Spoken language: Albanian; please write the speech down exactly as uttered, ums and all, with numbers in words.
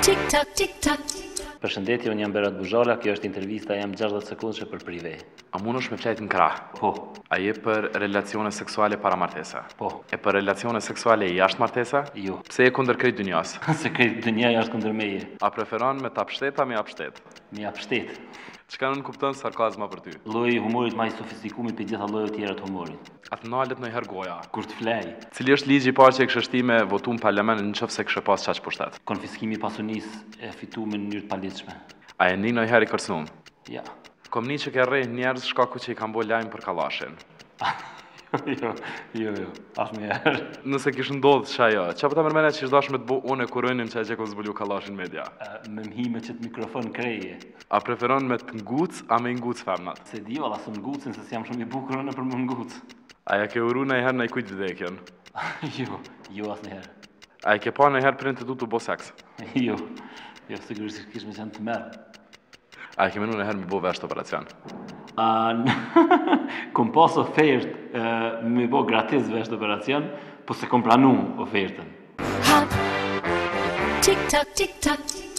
Tic tac, tic tac. Përshëndetje, unë jam Berat Buzhala, kjo është intervista jam gjashtëdhjetë sekondëshe për prive. A mundesh me qajtë në krah? Po, A je për relacione seksuale para martesa? po, E për relacione seksuale jashtë martesa? jo. Pse je kundër krejt dynjas? Se krejt dënjaja është kundër meje. A preferon me ta pshteta me apshtet? Mi jap shtet. Çka nuk kupton sarkazma për ty? Lloji i humorit më i sofistikuar për gjitha llojet tjera të humorit. Atë nalet në herë goja. Kur të flej, Cili është ligji i parë që e kështë shti me votu në parlament në qëfë se kështë pas qaq pushtet? konfiskimi i pasunisë e fituar në mënyrë të paligjshme. A e një në herë i kërcnum? Ja. Kom një që ke rrejt njerëz shkaku që i kam bo lajmë për kallashin. jo, jo, jo, asnjëherë. Nëse kish ndodhë që ajo, që po ta mërmene që ishtë dash me të bo unë e kurënin që e që kom zbulu kallashin media? Uh, me mhime që të mikrofon kreje. A preferon me të nguc, a me nguc femnat? Se di valla së ngucin se s'jam shumë i bukur në për më nguc. A ja ke uru në i herë në i kujt vdekjen? jo, jo asnjëherë. A i ke pa në i herë prind të du të bo seks? jo, jo, sigurisht kish me qenë të merë. A i ke menu në herë mi bo vesht operacion? A, kom pas ofertë uh, me bo gratis vesh të operacion, po se kom pranu ofertën. Hop. Tic tac, tic tac.